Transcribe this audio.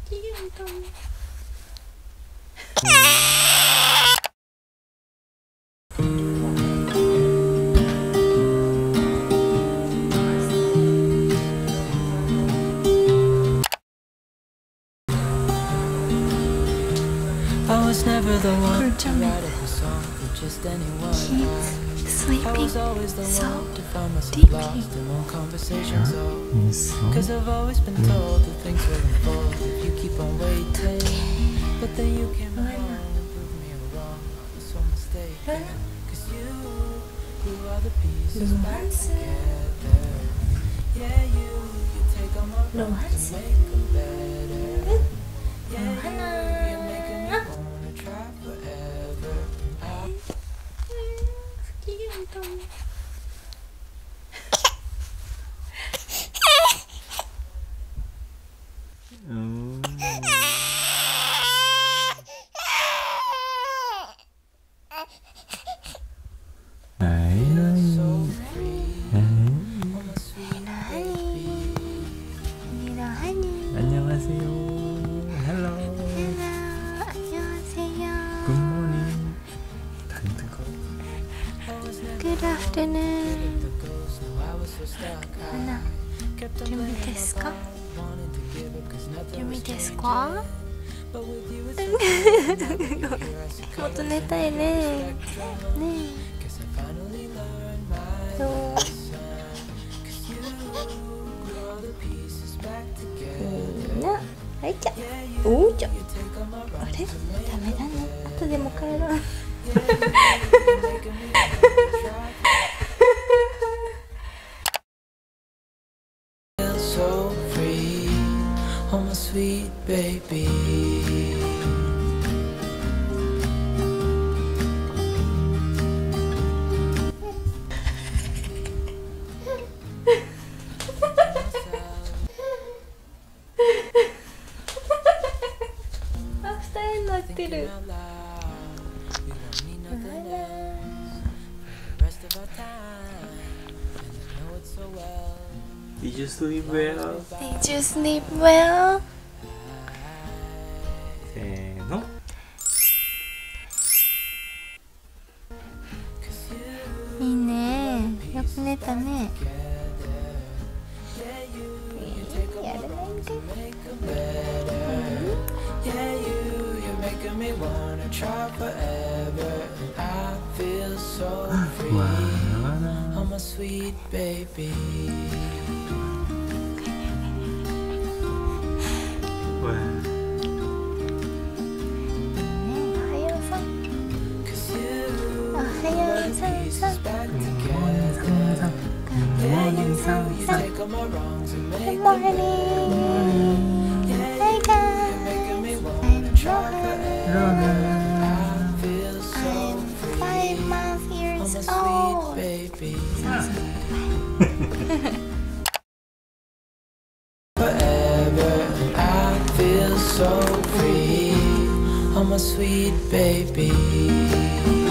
기운동. I was never the one to write a song for just anyone. He's sleeping so deeply. Cause I've always been told that things will unfold if you keep on waiting. But then you came along and proved me wrong. I was so mistaken. Cause you are the pieces back together. Yeah, you take on my wrongs and make them better. Yeah, you're making me wanna try forever. 기운동. 안녕하세요. Hello. 안녕하세요. Good morning. Good afternoon. 하나, 준비됐을까? 준비됐을까? もっと寝たいね。ねえ。そう。みんな、はいちゃ。おうちゃ。あれ？ダメだね。後でも帰ろう。 So free, oh my sweet baby. Did you sleep well? Did you sleep well? せーの。 いいね。よく寝たね。やらないんかい。 Yeah, you're making me wanna try forever. I feel so free, oh my sweet baby. Good morning. Hey guys, I'm I'm 5 months old. Forever, I feel so free, oh my sweet baby.